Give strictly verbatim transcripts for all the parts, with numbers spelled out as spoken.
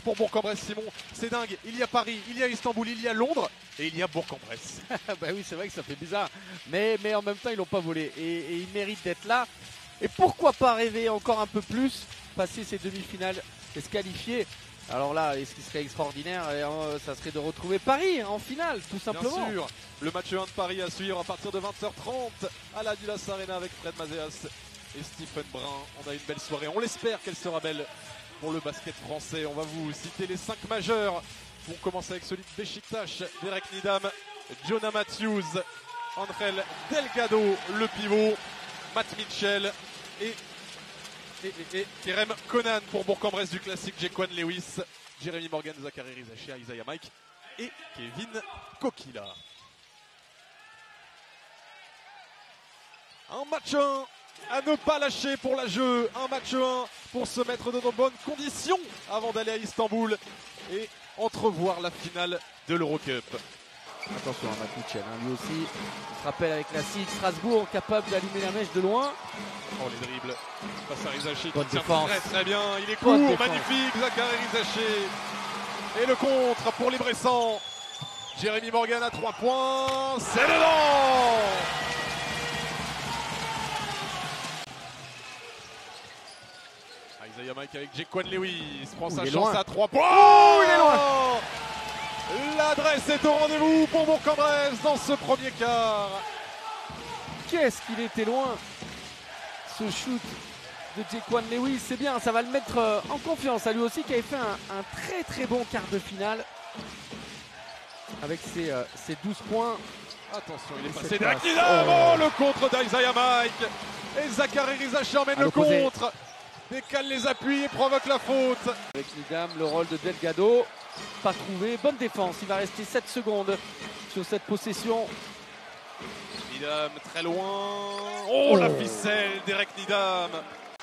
match pour Bourg-en-Bresse, Simon. C'est dingue. Il y a Paris, il y a Istanbul, il y a Londres et il y a Bourg-en-Bresse. Bah oui, c'est vrai que ça fait bizarre. Mais, mais en même temps, ils l'ont pas volé. Et, et ils méritent d'être là. Et pourquoi pas rêver encore un peu plus, passer ces demi-finales et se qualifier. Alors là, ce qui serait extraordinaire, ça serait de retrouver Paris en finale, tout simplement. Bien sûr, le match un de Paris à suivre à partir de vingt heures trente à la Dulas Arena avec Fred Mazéas et Stephen Brun. On a une belle soirée, on l'espère qu'elle sera belle pour le basket français. On va vous citer les cinq majeurs. On commence avec celui de Beşiktaş, Derek Nidam, Jonah Matthews, Andrel Delgado, le pivot, Matt Mitchell et Et, et, et Kerem Conan pour Bourg-en-Bresse du classique, Jaquan Lewis, Jeremy Morgan, Zachary Rizaché, Isaiah Mike et Kevin Kokila. Un match un à ne pas lâcher pour la jeu, un match un pour se mettre dans de bonnes conditions avant d'aller à Istanbul et entrevoir la finale de l'Eurocup. Attention à Matt Mitchell, hein, lui aussi, il se rappelle avec la Cid Strasbourg, capable d'allumer la mèche de loin. Oh les dribbles, face à Rizaché Bonne qui tient défense. très très bien, il est Bonne court, défense. magnifique Zachary Rizaché. Et le contre pour les Bressans, Jeremy Morgan à trois points, c'est dedans. Isaiah Mike avec Jaquan Lewis, prend Ouh, sa il est chance loin. à trois points. Oh, il est loin. L'adresse est au rendez-vous pour Bourg-en-Bresse dans ce premier quart. Qu'est-ce qu'il était loin, ce shoot de Jaquan Lewis. C'est bien, ça va le mettre euh, en confiance à lui aussi, qui avait fait un, un très très bon quart de finale avec ses, euh, ses douze points. Attention, il est Et passé cette derrière passe. Nidam. Oh. Oh, le contre d'Isaiah Mike. Et Zachary Rizaché emmène À le l'opposé. contre. Décale les appuis et provoque la faute. Avec Nidam, le rôle de Delgado, pas trouvé. Bonne défense, il va rester sept secondes sur cette possession. Nidam très loin. Oh, Oh. la ficelle d'Eric Nidam.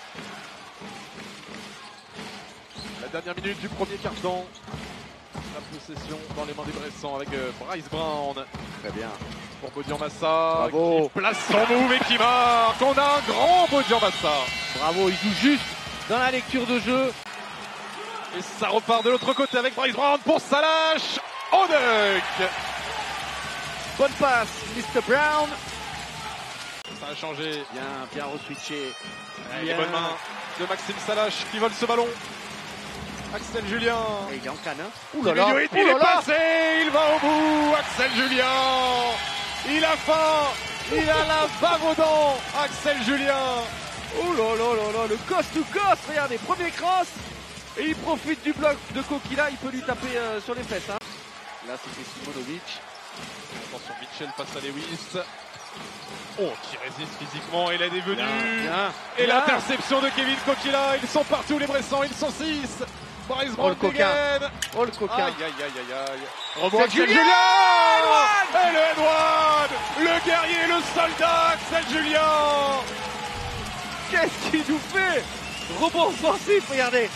La dernière minute du premier quart-temps. La possession dans les mains des Bressans avec euh, Bryce Brown. Très bien. Pour Bodian Massa Bravo. qui place son move et qui marque. On a un grand Bodian Massa. Bravo, il joue juste dans la lecture de jeu. Et ça repart de l'autre côté avec Bryce Brown pour Salash. Au duck. Bonne passe, mister Brown. Ça a changé. Bien, bien reswitché. Et les bonnes mains de Maxime Salash qui vole ce ballon. Axel Julien. Et il est en canne. Hein. Il Ouh là là, est, ouh il là est là. passé, il va au bout. Axel Julien. Il a faim. Il a la bave aux dents. Axel Julien. Oh là là là là, le coast to coast, regardez, premier cross. Et il profite du bloc de Kokila, il peut lui taper euh, sur les fesses. Hein. Là, c'était Simonovic. Attention, Mitchell face à Lewis. Oh, qui résiste physiquement, il est devenu. Bien, bien. Et Bien. l'interception de Kevin Kokila. Ils sont partout les Bressans, ils sont six. Bryce Oh, Brown le coquin. dégaine. Oh le coquin. Aïe, aïe, aïe, aïe, aïe. Rebond C'est Axel Julien. Julien. Et le Edouard. Le guerrier, le soldat, Axel Julien. Qu'est-ce qu'il nous fait? Rebond offensif, regardez.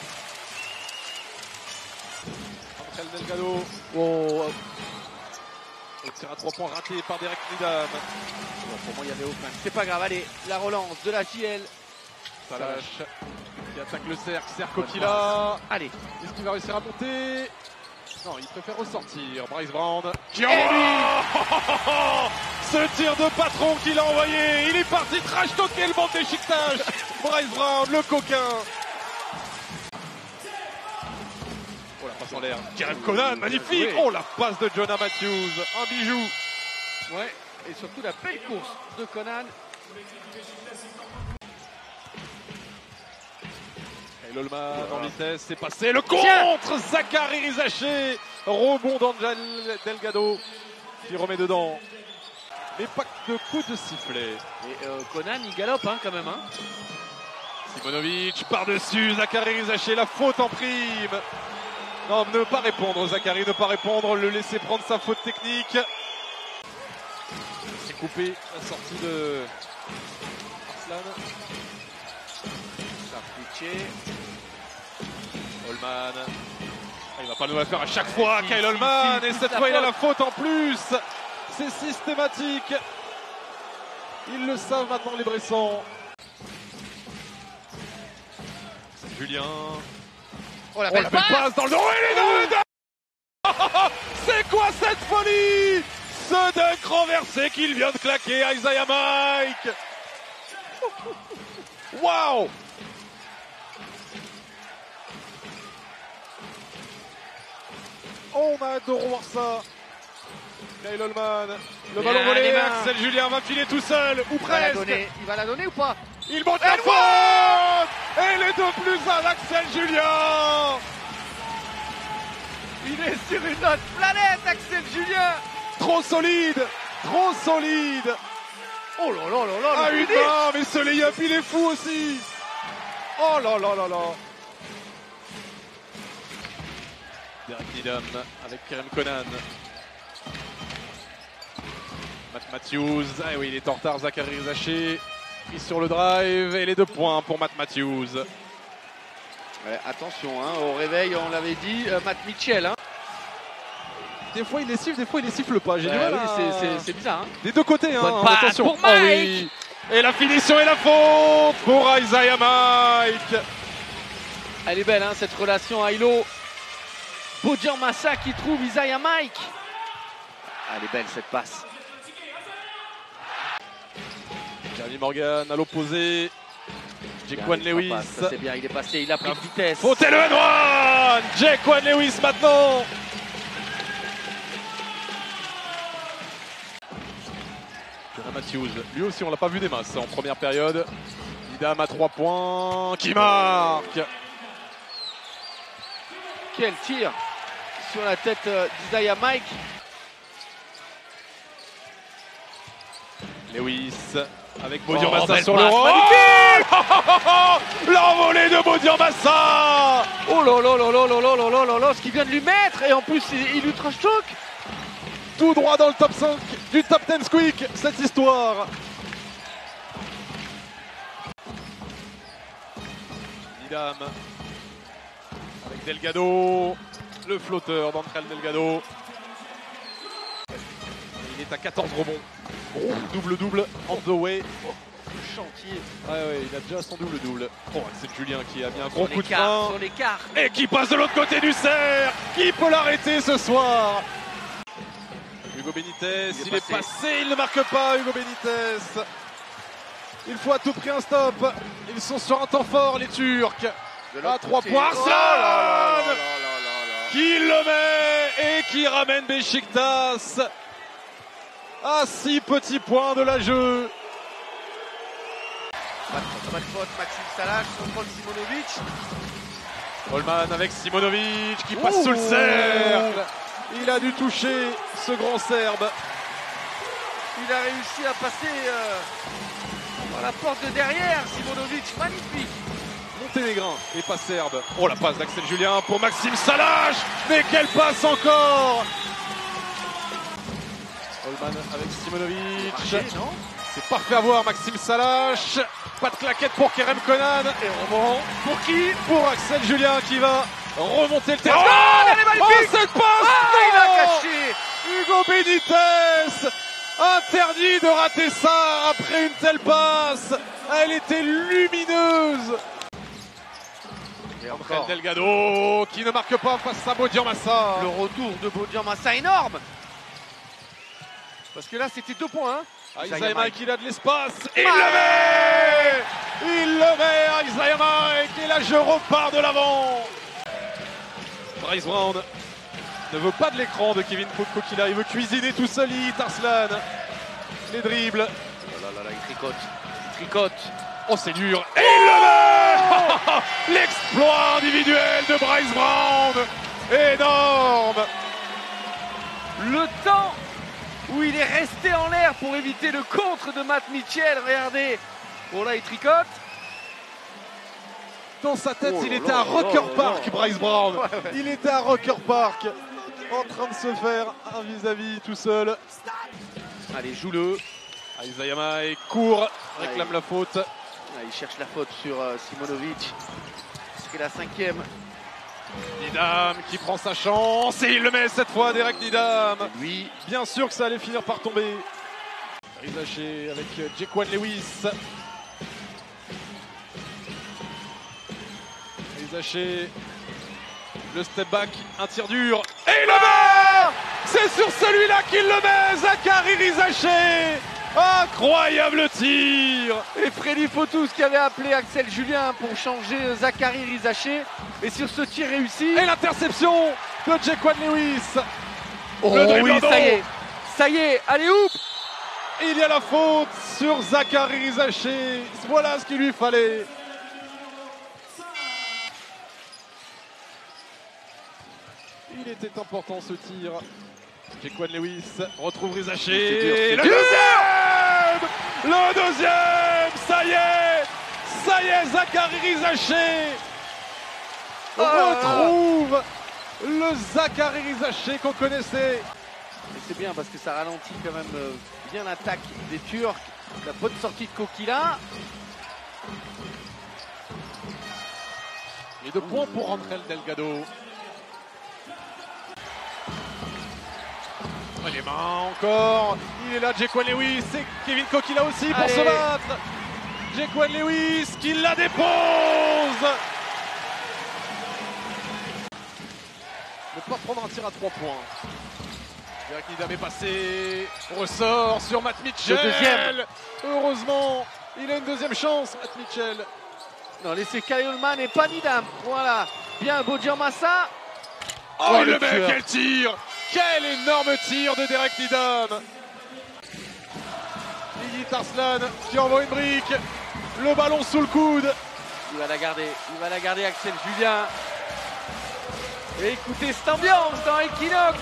Andrel Delgado. Oh, Et tir à trois points raté par Derek Nidam. bon, pour moi, il y avait aucun. C'est pas grave, allez, la relance de la J L. Salash qui attaque le cercle, cercle Bonne Kokila. Allez, Est-ce qu'il va réussir à monter? Non, il préfère ressortir. Bryce Brown. Qui Et envoie ce tir de patron qu'il a envoyé. Il est parti trash talker le banc de Beşiktaş. Bryce Brown, le coquin. Oh la passe en l'air. Kerem Conan, magnifique. joué. Oh la passe de Jonah Matthews. Un bijou. ouais, et surtout la belle course de Conan. Et Lolman en vitesse, c'est passé. Le contre. Zachary Rizaché. Rebond d'Angel Delgado qui remet dedans. Mais pas de coup de sifflet. Et euh, Conan, il galope hein, quand même. Hein. Simonovic par-dessus, Zachary Rizaché, la faute en prime. Non, ne pas répondre, Zachary, ne pas répondre, le laisser prendre sa faute technique. C'est coupé, la sortie de Arslan. Charpentier. Holman. Ah, il va pas nous la faire à chaque fois, Si, Kyle si, Holman. si, Et si, cette la fois, il a faute. la faute en plus. C'est systématique. Ils le savent maintenant, les Bressans. Julien. Oh la Oh, belle la belle passe. passe dans le dos et les deux. C'est quoi cette folie? Ce dunk renversé qu'il vient de claquer à Isaiah Mike. Waouh! On a hâte de revoir ça. Kyle Holman, le Bien, ballon volé, les mains. Axel Julien va filer tout seul, ou Il va la presque. donner. Il va la donner ou pas? Il monte la faute. Et les deux plus un, Axel Julien. Il est sur une autre planète, Axel Julien. Trop solide, trop solide. Oh là là là là. Ah le une finish. main, mais ce layup il est fou aussi. Oh là là là là. Derek Needham avec Kerem Conan. Matt Matthews, ah oui il est en retard, Zachary Rizaché. Pris sur le drive et les deux points pour Matt Matthews. Ouais, attention, hein, au réveil, on l'avait dit, euh, Matt Mitchell. Hein. Des fois il les siffle, des fois il les siffle pas. J'ai Bah du mal oui, à- c'est- c'est- c'est bizarre. Hein. Des deux côtés, hein. Bonne passe Attention. pour Oh Mike. oui. Et la finition et la faute pour Isaiah Mike. Elle est belle, hein, cette relation Ailo. Bodian Massa qui trouve Isaiah Mike. Ah, elle est belle cette passe. Jeremy Morgan à l'opposé. Jaquan Bien, Lewis. passe, ça, c'est bien, il est passé, il a pris de vitesse. Faute et le and one. Jaquan Lewis maintenant. Jonah Matthews, lui aussi on l'a pas vu des masses en première période. Needham à trois points qui marque. Quel tir sur la tête euh, d'Isaiah Mike. Lewis avec Bodian Oh, Massa belle sur passe, le rond. magnifique. L'envolée de Bodian Massa. Oh là là là là là là là là là là, ce qu'il vient de lui mettre. Et en plus, il, il ultra choc. Tout droit dans le top cinq du top dix Quick, cette histoire. Needham avec Delgado, le flotteur d'Antrel Delgado. Il est à quatorze rebonds. Gros double-double on the way. Le chantier. Ouais, ouais, il a déjà son double-double. Oh, c'est Julien qui a mis un gros Sur coup de l'écart, frein. sur l'écart. Et qui passe de l'autre côté du cercle. Qui peut l'arrêter ce soir? Hugo Benitez, il, Il est est, passé. passé, il ne marque pas Hugo Benitez. Il faut à tout prix un stop. Ils sont sur un temps fort les Turcs. De À l'autre trois côté. points, Oh là là là Arslan là là là là. qui le met et qui ramène Beşiktaş à six petits points de la jeu. Pas de, pas de faute, Maxime Salash, contrôle Simonovic. Holman avec Simonovic qui passe Ouh. sous le cercle. Il a dû toucher ce grand Serbe. Il a réussi à passer euh, par la porte de derrière, Simonovic, magnifique. Monténégrin et pas serbe. Oh la passe d'Axel Julien pour Maxime Salash. Mais quelle passe encore. Holman avec Simonovic. Marché, non? C'est pas fait avoir Maxime Salash. Pas de claquette pour Kerem Conan. Et rebond Pour qui? pour Axel Julien qui va remonter le terrain. Oh, elle est magnifique. Oh, cette passe. Ah, il non. a caché. Hugo Benitez. Interdit de rater ça après une telle passe. Elle était lumineuse. Et André encore, Delgado qui ne marque pas face à Bodian Massa. le retour de Bodian Massa énorme. Parce que là, c'était deux points. Hein. Ah, Isaiah Isaiah Mike, Mike. il a de l'espace. Il Mike. le met. Il le met à Isaiah Mike. Et là, je repars de l'avant. Bryce Brown ne veut pas de l'écran de Kevin Kokila. Il veut cuisiner tout seul. Il Arslan. Les dribbles. Oh là là là, il tricote. Il tricote. Oh, c'est dur. Et il le met. L'exploit individuel de Bryce Brown. Énorme. Le temps où il est resté en l'air pour éviter le contre de Matt Mitchell. Regardez. Bon là, il tricote. Dans sa tête, Oh il là était là à Rocker là là Park, là. Bryce Brown. Ouais, ouais. Il était à Rocker Park, en train de se faire un vis-à-vis tout seul. Allez, joue-le. Ah, Isaiah Mike court, réclame Ouais. la faute. Ah, il cherche la faute sur euh, Simonovic. C'est la cinquième. Needham qui prend sa chance et il le met cette fois, Derek Needham. Lui, Bien sûr que ça allait finir par tomber. Rizaché avec Jaquan Lewis. Rizaché Le step back, un tir dur. Et il le met. C'est sur celui-là qu'il le met, Zachary Rizaché. Incroyable tir. Et Freddy Fautus qui avait appelé Axel Julien pour changer Zachary Rizaché. Et sur ce tir réussi. Et l'interception de Jaquan Lewis. Oh oui, ça y est. Ça y est, allez hop. Il y a la faute sur Zachary Rizaché. Voilà ce qu'il lui fallait. Il était important ce tir. Jaquan Lewis retrouve Rizaché. Le deuxième. Le deuxième. Ça y est. Ça y est, Zachary Rizaché Oh retrouve le Zachary Rizaché qu'on connaissait. Et c'est bien parce que ça ralentit quand même euh, bien l'attaque des Turcs. La bonne sortie de Kokila. Et deux points pour Andrel Delgado. Les mains encore. Il est là, Jaquan Lewis. Et Kevin Kokila aussi pour Allez. se battre. Jaquan Lewis qui la dépose. Ne pas prendre un tir à trois points. Derek Needham est passé. Ressort sur Matt Mitchell. Le deuxième. Heureusement, il a une deuxième chance, Matt Mitchell. Non, laissez Kayolman et pas Needham. Voilà. Bien, Bojamasa. Oh, Oh, il le le met, tueur. quel tir. Quel énorme tir de Derek Needham. Lily Tarslan qui envoie une brique. Le ballon sous le coude. Il va la garder. Il va la garder, Axel Julien. Et écoutez cette ambiance dans Equinox.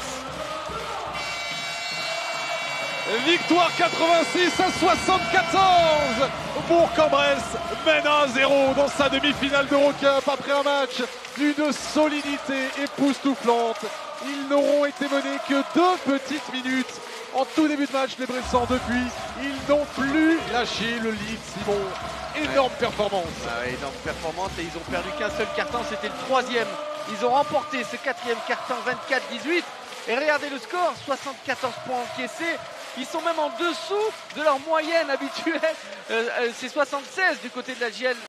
Victoire quatre-vingt-six à soixante-quatorze. Bourg-en-Bresse mène un à zéro dans sa demi-finale d'Eurocup après un match d'une solidité époustouflante. Ils n'auront été menés que deux petites minutes en tout début de match, les Bressans. Depuis, ils n'ont plus lâché le lead, Simon. Énorme ouais. performance. Ah ouais, énorme performance et ils ont perdu qu'un seul carton, c'était le troisième. Ils ont remporté ce quatrième carton vingt-quatre à dix-huit. Et regardez le score, soixante-quatorze points encaissés. Ils sont même en dessous de leur moyenne habituelle. Euh, euh, c'est soixante-seize du côté de la J L.